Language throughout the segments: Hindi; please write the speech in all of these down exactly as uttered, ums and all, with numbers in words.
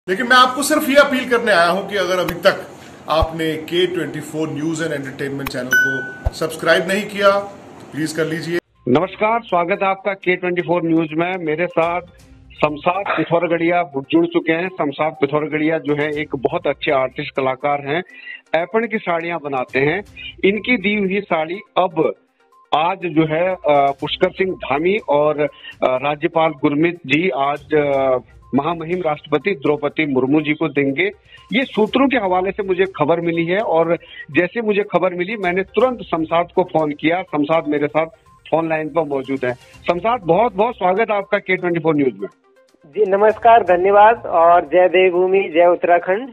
लेकिन मैं आपको सिर्फ ये अपील करने आया हूं कि अगर अभी तक आपने के twenty four news and entertainment channel को सब्सक्राइब नहीं किया तो प्लीज कर लीजिए। नमस्कार, स्वागत है आपका के ट्वेंटी फोर न्यूज में। मेरे साथ शमशाद पिथौरागढ़िया जुड़ चुके हैं। शमशाद पिथौरागढ़िया जो है एक बहुत अच्छे आर्टिस्ट कलाकार हैं, ऐपण की साड़ियां बनाते हैं। इनकी दी हुई साड़ी अब आज जो है पुष्कर सिंह धामी और राज्यपाल गुरमीत जी आज महामहिम राष्ट्रपति द्रौपदी मुर्मू जी को देंगे। ये सूत्रों के हवाले से मुझे खबर मिली है और जैसे मुझे खबर मिली मैंने तुरंत शमशाद को फोन किया। शमशाद मेरे साथ फोन लाइन पर मौजूद है। शमशाद, बहुत बहुत स्वागत है आपका के ट्वेंटी फोर न्यूज में। जी नमस्कार, धन्यवाद और जय देवभूमि, जय उत्तराखंड।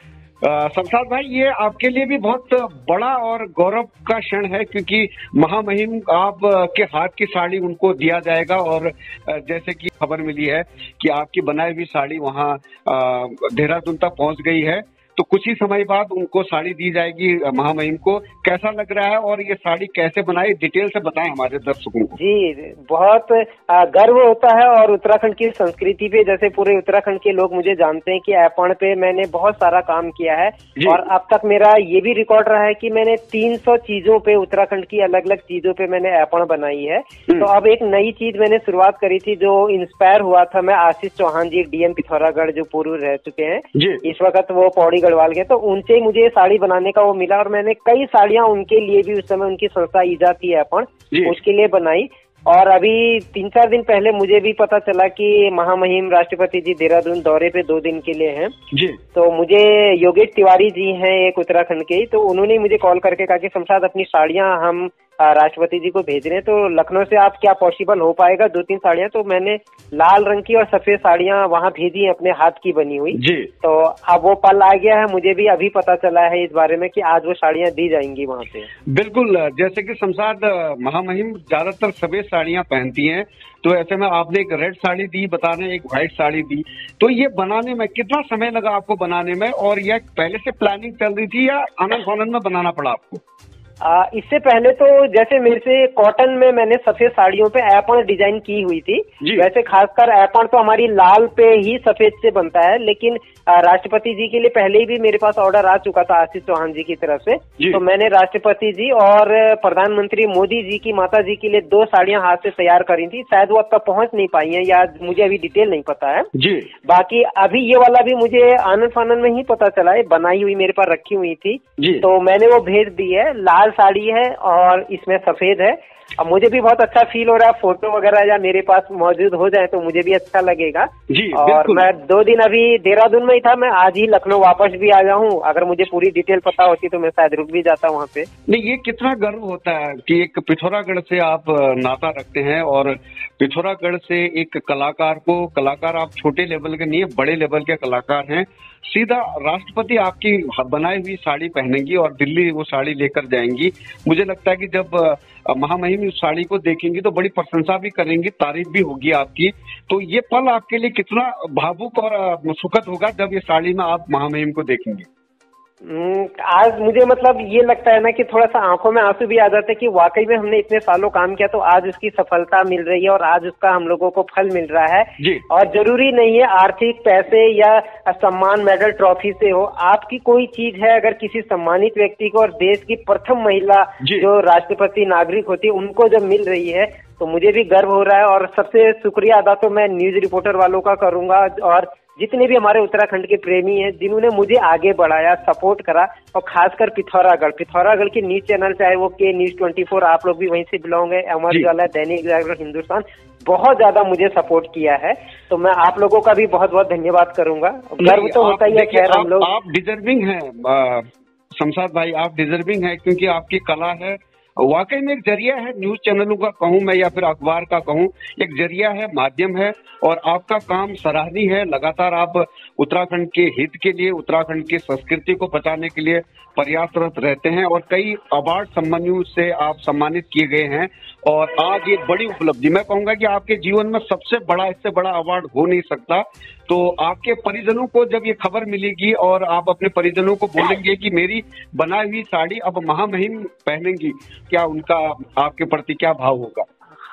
शमशाद भाई, ये आपके लिए भी बहुत बड़ा और गौरव का क्षण है क्योंकि महामहिम आप के हाथ की साड़ी उनको दिया जाएगा और जैसे कि खबर मिली है कि आपकी बनाई हुई साड़ी वहाँ देहरादून तक पहुँच गई है, तो कुछ ही समय बाद उनको साड़ी दी जाएगी महामहिम को। कैसा लग रहा है और ये साड़ी कैसे बनाई, डिटेल से बताएं हमारे दर्शकों को। जी, बहुत गर्व होता है और उत्तराखंड की संस्कृति पे, जैसे पूरे उत्तराखंड के लोग मुझे जानते हैं कि ऐपण पे मैंने बहुत सारा काम किया है और अब तक मेरा ये भी रिकॉर्ड रहा है कि मैंने तीन सौ चीजों पे, उत्तराखंड की अलग अलग चीजों पे मैंने ऐपण बनाई है। तो अब एक नई चीज मैंने शुरुआत करी थी जो इंस्पायर हुआ था। मैं आशीष चौहान जी, डीएम पिथौरागढ़ जो पूर्व रह चुके हैं, इस वक्त वो पौड़ी गढ़वाल गए, तो उनसे मुझे साड़ी बनाने का वो मिला और मैंने कई साड़ियां उनके लिए भी उस समय उनकी संस्था ईजाद थी ऐपण, उसके लिए बनाई। और अभी तीन चार दिन पहले मुझे भी पता चला कि महामहिम राष्ट्रपति जी देहरादून दौरे पे दो दिन के लिए हैं जी। तो मुझे योगेश तिवारी जी हैं एक उत्तराखंड के, तो उन्होंने मुझे कॉल करके कहा कि शमशाद अपनी साड़ियां हम राष्ट्रपति जी को भेज रहे हैं, तो लखनऊ से आप क्या पॉसिबल हो पाएगा दो तीन साड़ियां। तो मैंने लाल रंग की और सफेद साड़ियां वहां भेजी है अपने हाथ की बनी हुई जी। तो अब वो पल आ गया है, मुझे भी अभी पता चला है इस बारे में कि आज वो साड़ियां दी जाएंगी वहां पे। बिल्कुल, जैसे कि शमशाद महामहिम ज्यादातर सफेद साड़ियां पहनती हैं, तो ऐसे में आपने एक रेड साड़ी दी, बता रहे एक व्हाइट साड़ी दी, तो ये बनाने में कितना समय लगा आपको बनाने में और यह पहले से प्लानिंग चल रही थी या आनंद फानंद में बनाना पड़ा आपको? आ, इससे पहले तो जैसे मेरे से कॉटन में मैंने सफेद साड़ियों पे ऐपण डिजाइन की हुई थी। वैसे खासकर ऐपण तो हमारी लाल पे ही सफेद से बनता है, लेकिन राष्ट्रपति जी के लिए पहले ही भी मेरे पास ऑर्डर आ चुका था आशीष चौहान जी की तरफ से। तो मैंने राष्ट्रपति जी और प्रधानमंत्री मोदी जी की माता जी के लिए दो साड़ियां हाथ से तैयार करी थी। शायद वो अब तक पहुंच नहीं पाई हैं या मुझे अभी डिटेल नहीं पता है जी। बाकी अभी ये वाला भी मुझे आनंद फानंद में ही पता चला है, बनाई हुई मेरे पास रखी हुई थी जी। तो मैंने वो भेज दी है। लाल साड़ी है और इसमें सफेद है। अब मुझे भी बहुत अच्छा फील हो रहा है, फोटो वगैरह या मेरे पास मौजूद हो जाए तो मुझे भी अच्छा लगेगा जी। और मैं दो दिन अभी देहरादून में ही था, मैं आज ही लखनऊ वापस भी आया हूँ। अगर मुझे पूरी डिटेल पता होती तो मैं शायद रुक भी जाता वहाँ पे। नहीं, ये कितना गर्व होता है कि एक पिथौरागढ़ से आप नाता रखते हैं और पिथौरागढ़ से एक कलाकार को, कलाकार आप छोटे लेवल के नहीं है, बड़े लेवल के कलाकार हैं, सीधा राष्ट्रपति आपकी बनाई हुई साड़ी पहनेंगी और दिल्ली वो साड़ी लेकर जाएंगी। मुझे लगता है कि जब महामहिम उस साड़ी को देखेंगी तो बड़ी प्रशंसा भी करेंगी, तारीफ भी होगी आपकी। तो ये पल आपके लिए कितना भावुक और सुखद होगा जब ये साड़ी में आप महामहिम को देखेंगे? आज मुझे मतलब ये लगता है ना कि थोड़ा सा आंखों में आंसू भी आ जाते हैं कि वाकई में हमने इतने सालों काम किया तो आज उसकी सफलता मिल रही है और आज उसका हम लोगों को फल मिल रहा है जी। और जरूरी नहीं है आर्थिक पैसे या सम्मान, मेडल, ट्रॉफी से हो। आपकी कोई चीज है, अगर किसी सम्मानित व्यक्ति को और देश की प्रथम महिला जो राष्ट्रपति नागरिक होती है उनको जब मिल रही है तो मुझे भी गर्व हो रहा है। और सबसे शुक्रिया अदा तो मैं न्यूज रिपोर्टर वालों का करूंगा और जितने भी हमारे उत्तराखंड के प्रेमी हैं जिन्होंने मुझे आगे बढ़ाया, सपोर्ट करा, और खासकर पिथौरागढ़ पिथौरागढ़ के न्यूज चैनल, चाहे वो के न्यूज ट्वेंटी फोर, आप लोग भी वहीं से बिलोंग है, अमर उजाला, दैनिक जागरण, हिंदुस्तान, बहुत ज्यादा मुझे सपोर्ट किया है। तो मैं आप लोगों का भी बहुत बहुत धन्यवाद करूंगा। गर्व तो होता ही है। खैर हम लोग, आप डिजर्विंग है शमशाद भाई, आप डिजर्विंग है क्योंकि आपकी कला है, वाकई में एक जरिया है, न्यूज चैनलों का कहूं मैं या फिर अखबार का कहूं, एक जरिया है, माध्यम है और आपका काम सराहनीय है। लगातार आप उत्तराखंड के हित के लिए, उत्तराखंड की संस्कृति को बचाने के लिए प्रयासरत रहते हैं और कई अवार्ड सम्मानियों से आप सम्मानित किए गए हैं और आज ये बड़ी उपलब्धि, मैं कहूंगा कि आपके जीवन में सबसे बड़ा, इससे बड़ा अवार्ड हो नहीं सकता। तो आपके परिजनों को जब ये खबर मिलेगी और आप अपने परिजनों को बोलेंगे कि मेरी बनाई हुई साड़ी अब महामहिम पहनेंगी, क्या उनका आपके प्रति क्या भाव होगा?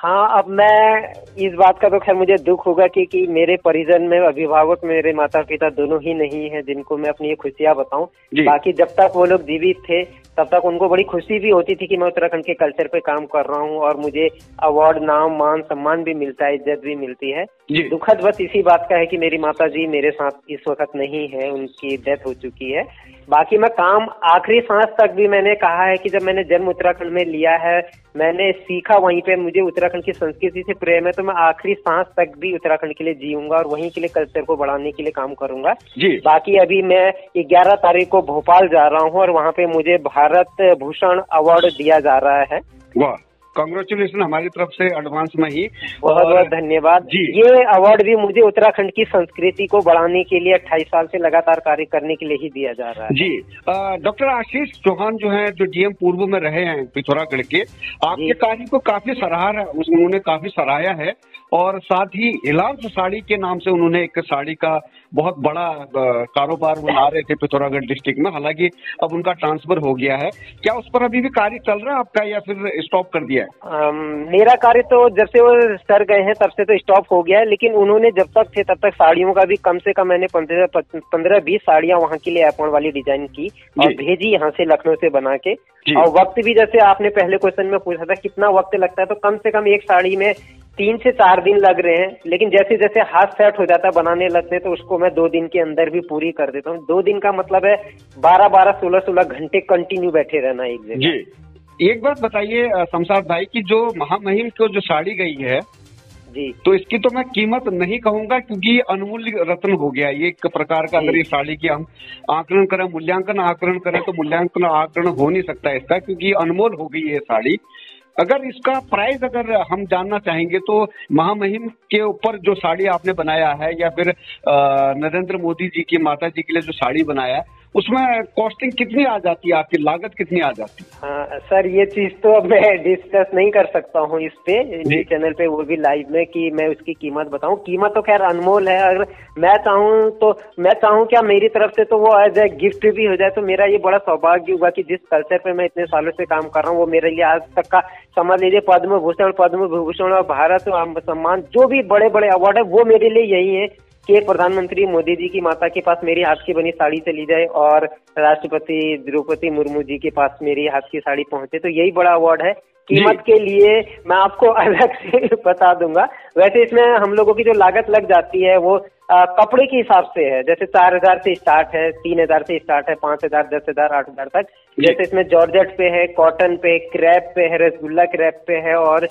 हाँ, अब मैं इस बात का तो खैर मुझे दुख होगा कि, कि मेरे परिजन में अभिभावक मेरे माता पिता दोनों ही नहीं है जिनको मैं अपनी ये खुशियाँ बताऊं। बाकी जब तक वो लोग जीवित थे तब तक उनको बड़ी खुशी भी होती थी कि मैं उत्तराखंड के कल्चर पे काम कर रहा हूँ और मुझे अवार्ड, नाम, मान, सम्मान भी मिलता है, इज्जत भी मिलती है। दुखद बस इसी बात का है कि मेरी माता जी मेरे साथ इस वक्त नहीं है, उनकी डेथ हो चुकी है। बाकी मैं काम आखिरी सांस तक भी मैंने कहा है कि जब मैंने जन्म उत्तराखंड में लिया है, मैंने सीखा वहीं पे, मुझे उत्तराखंड की संस्कृति से प्रेम है, तो मैं आखिरी सांस तक भी उत्तराखंड के लिए जीऊंगा और वहीं के लिए कल्चर को बढ़ाने के लिए काम करूंगा। बाकी अभी मैं ग्यारह तारीख को भोपाल जा रहा हूँ और वहाँ पे मुझे भारत भूषण अवार्ड दिया जा रहा है। वाह, कांग्रेचुलेशन हमारी तरफ से एडवांस में ही। बहुत बहुत धन्यवाद। ये अवार्ड भी मुझे उत्तराखंड की संस्कृति को बढ़ाने के लिए अट्ठाईस साल से लगातार कार्य करने के लिए ही दिया जा रहा है। जी, डॉक्टर आशीष चौहान जो हैं, जो डीएम पूर्व में रहे हैं पिथौरागढ़ के, आपके कार्य को काफी सराहा, उन्होंने काफी सराहाया है और साथ ही हिलांस साड़ी के नाम से उन्होंने एक साड़ी का बहुत बड़ा कारोबार बना रहे थे पिथौरागढ़ डिस्ट्रिक्ट में। हालांकि अब उनका ट्रांसफर हो गया है, क्या उस पर अभी भी कार्य चल रहा है आपका या फिर स्टॉप कर दिया है? um, मेरा कार्य तो जब से वो सर गए हैं तब से तो स्टॉप हो गया है, लेकिन उन्होंने जब तक थे तब तक साड़ियों का भी कम से कम मैंने पंद्रह पंद्रह बीस साड़ियां वहाँ के लिए एपॉन वाली डिजाइन की और भेजी यहाँ से लखनऊ से बना के। और वक्त भी, जैसे आपने पहले क्वेश्चन में पूछा था कितना वक्त लगता है, तो कम से कम एक साड़ी में तीन से चार दिन लग रहे हैं, लेकिन जैसे जैसे हाथ सेट हो जाता है बनाने लगते हैं तो उसको मैं दो दिन के अंदर भी पूरी कर देता हूँ। दो दिन का मतलब है बारह बारह सोलह सोलह घंटे कंटिन्यू बैठे रहना एक जगह। जी, एक बात बताइए शमशाद भाई की जो महामहिम को जो साड़ी गई है जी, तो इसकी तो मैं कीमत नहीं कहूंगा क्योंकि अनमूल्य रत्न हो गया ये एक प्रकार का। अगर ये साड़ी की हम आकलन करें, मूल्यांकन आकलन करें तो मूल्यांकन आकलन हो नहीं सकता इसका, क्योंकि अनमोल हो गई है साड़ी। अगर इसका प्राइस अगर हम जानना चाहेंगे तो महामहिम के ऊपर जो साड़ी आपने बनाया है या फिर नरेंद्र मोदी जी की माता जी के लिए जो साड़ी बनाया है उसमें कॉस्टिंग कितनी आ जाती है, आपकी लागत कितनी आ जाती है? हाँ सर, ये चीज तो अब मैं डिस्कस नहीं कर सकता हूँ इस पे चैनल पे, वो भी लाइव में, कि मैं उसकी कीमत बताऊं। कीमत तो खैर अनमोल है। अगर मैं चाहूँ तो मैं चाहूँ क्या मेरी तरफ से तो वो एज ए गिफ्ट भी हो जाए तो मेरा ये बड़ा सौभाग्य होगा कि जिस कल्चर पे मैं इतने सालों से काम कर रहा हूँ वो मेरे लिए आज तक का, समझ लीजिए, पद्म भूषण, पद्म विभूषण और भारत सम्मान, जो भी बड़े बड़े अवार्ड है वो मेरे लिए यही है कि प्रधानमंत्री मोदी जी की माता के पास मेरी हाथ की बनी साड़ी चली जाए और राष्ट्रपति द्रौपदी मुर्मू जी के पास मेरी हाथ की साड़ी पहुंचे, तो यही बड़ा अवार्ड है। कीमत के लिए मैं आपको अलग से बता दूंगा। वैसे इसमें हम लोगों की जो लागत लग जाती है वो आ, कपड़े के हिसाब से है। जैसे चार हजार से स्टार्ट है, तीन हजार से स्टार्ट है, पांच हजार, दस हजार, आठ हजार तक। जैसे इसमें जॉर्जेट पे है, कॉटन पे, क्रैप पे है, रसगुल्ला क्रैप पे है और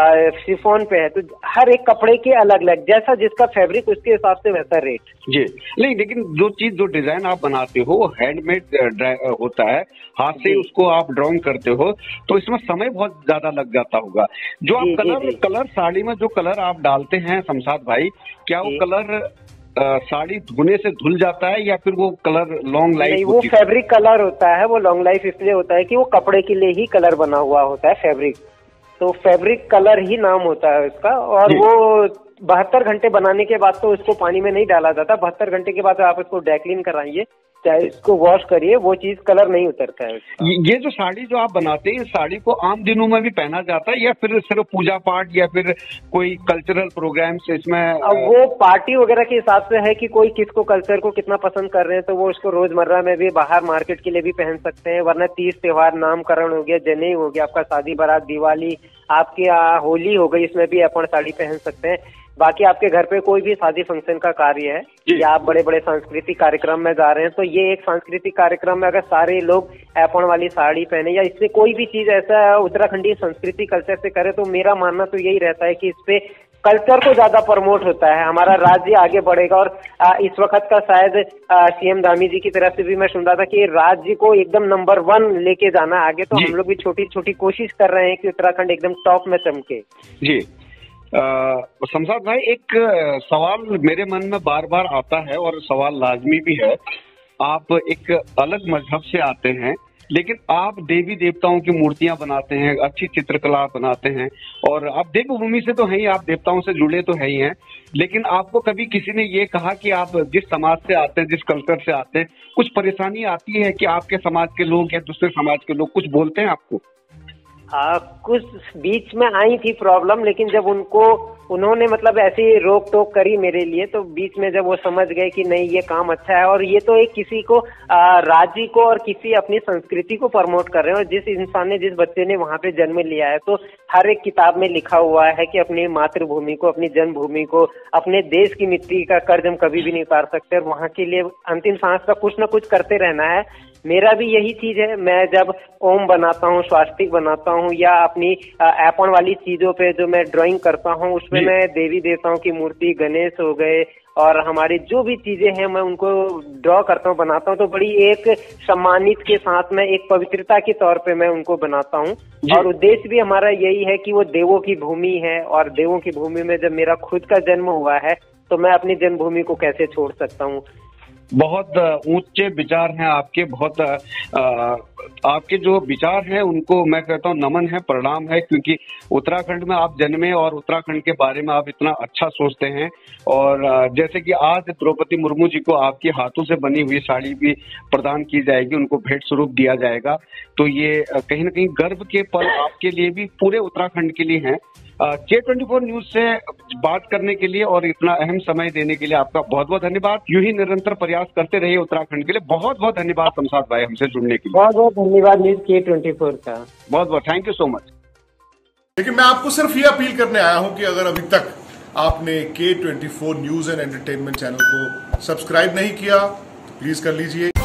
शिफॉन पे है। तो हर एक कपड़े के अलग अलग, जैसा जिसका फैब्रिक उसके हिसाब से वैसा रेट। जी, नहीं, लेकिन जो चीज, जो डिजाइन आप बनाते हो वो हैंडमेड होता है, हाथ से उसको आप ड्राइंग करते हो, तो इसमें समय बहुत ज्यादा लग जाता होगा। जो आप कलर कलर साड़ी में जो कलर आप डालते हैं शमशाद भाई, क्या वो कलर आ, साड़ी धोने से धुल जाता है या फिर वो कलर लॉन्ग लाइफ? नहीं, वो फैब्रिक कलर होता है। वो लॉन्ग लाइफ इसलिए होता है कि वो कपड़े के लिए ही कलर बना हुआ होता है, फैब्रिक। तो फैब्रिक कलर ही नाम होता है उसका। और वो बहत्तर घंटे बनाने के बाद तो उसको पानी में नहीं डाला जाता। बहत्तर घंटे के बाद आप इसको ड्राई कराइए, चाहे इसको वॉश करिए, वो चीज कलर नहीं उतरता है। ये जो साड़ी जो आप बनाते हैं, साड़ी को आम दिनों में भी पहना जाता है या फिर सिर्फ पूजा पाठ या फिर कोई कल्चरल प्रोग्राम्स इसमें? अब वो पार्टी वगैरह के हिसाब से है कि कोई किसको कल्चर को कितना पसंद कर रहे हैं, तो वो उसको रोजमर्रा में भी बाहर मार्केट के लिए भी पहन सकते हैं। वरना तीज त्योहार, नामकरण हो गया, जनेऊ हो गया, आपका शादी बारात, दिवाली, आपकी होली हो गई, इसमें भी अपन साड़ी पहन सकते हैं। बाकी आपके घर पे कोई भी शादी फंक्शन का कार्य है या आप बड़े बड़े सांस्कृतिक कार्यक्रम में जा रहे हैं, तो ये एक सांस्कृतिक कार्यक्रम में अगर सारे लोग एपॉन वाली साड़ी पहने या इससे कोई भी चीज ऐसा उत्तराखंडी संस्कृति कल्चर से करे, तो मेरा मानना तो यही रहता है कि इस पे कल्चर को ज्यादा प्रमोट होता है, हमारा राज्य आगे बढ़ेगा। और आ, इस वक्त का शायद सीएम धामी जी की तरफ से भी मैं सुन रहा था कि राज्य को एकदम नंबर वन लेके जाना आगे, तो हम लोग भी छोटी छोटी कोशिश कर रहे हैं कि उत्तराखंड एकदम टॉप में चमके। जी, शमशाद भाई, एक सवाल मेरे मन में बार बार आता है और सवाल लाजमी भी है। आप एक अलग मजहब से आते हैं, लेकिन आप देवी देवताओं की मूर्तियां बनाते हैं, अच्छी चित्रकला बनाते हैं और आप देवभूमि से तो हैं ही, आप देवताओं से जुड़े तो है ही हैं। लेकिन आपको कभी किसी ने ये कहा कि आप जिस समाज से आते हैं, जिस कल्चर से आते हैं, कुछ परेशानी आती है कि आपके समाज के लोग या दूसरे समाज के लोग कुछ बोलते हैं आपको? आ, कुछ बीच में आई थी प्रॉब्लम, लेकिन जब उनको उन्होंने मतलब ऐसी रोक टोक करी मेरे लिए, तो बीच में जब वो समझ गए कि नहीं ये काम अच्छा है, और ये तो एक किसी को आ, राज्य को और किसी अपनी संस्कृति को प्रमोट कर रहे हैं, और जिस इंसान ने जिस बच्चे ने वहां पे जन्म लिया है, तो हर एक किताब में लिखा हुआ है कि अपनी मातृभूमि को, अपनी जन्मभूमि को, अपने देश की मिट्टी का कर्ज हम कभी भी नहीं उतार सकते, और वहां के लिए अंतिम सांस तक कुछ न कुछ करते रहना है। मेरा भी यही चीज है। मैं जब ओम बनाता हूँ, स्वास्तिक बनाता हूँ, या अपनी ऐपन वाली चीजों पे जो मैं ड्राइंग करता हूँ, उसमें मैं देवी देवताओं की मूर्ति, गणेश हो गए, और हमारी जो भी चीजें हैं मैं उनको ड्रॉ करता हूँ, बनाता हूँ, तो बड़ी एक सम्मानित के साथ में एक पवित्रता के तौर पे मैं उनको बनाता हूँ। और उद्देश्य भी हमारा यही है कि वो देवों की भूमि है, और देवों की भूमि में जब मेरा खुद का जन्म हुआ है, तो मैं अपनी जन्मभूमि को कैसे छोड़ सकता हूँ। बहुत ऊंचे विचार हैं आपके, बहुत आ, आपके जो विचार हैं उनको मैं कहता हूँ नमन है, प्रणाम है, क्योंकि उत्तराखंड में आप जन्मे और उत्तराखंड के बारे में आप इतना अच्छा सोचते हैं। और जैसे कि आज द्रौपदी मुर्मू जी को आपके हाथों से बनी हुई साड़ी भी प्रदान की जाएगी, उनको भेंट स्वरूप दिया जाएगा, तो ये कहीं ना कहीं गर्व के पल आपके लिए भी, पूरे उत्तराखंड के लिए हैं। के ट्वेंटी फोर न्यूज से बात करने के लिए और इतना अहम समय देने के लिए आपका बहुत बहुत धन्यवाद। यूं ही निरंतर प्रयास करते रहिए उत्तराखंड के लिए। बहुत बहुत धन्यवाद शमशाद भाई हमसे जुड़ने के लिए। बहुत बहुत धन्यवाद न्यूज के ट्वेंटी फोर का। बहुत बहुत थैंक यू सो मच। लेकिन मैं आपको सिर्फ ये अपील करने आया हूं कि अगर अभी तक आपने के twenty four news and entertainment channel को सब्सक्राइब नहीं किया तो प्लीज कर लीजिए।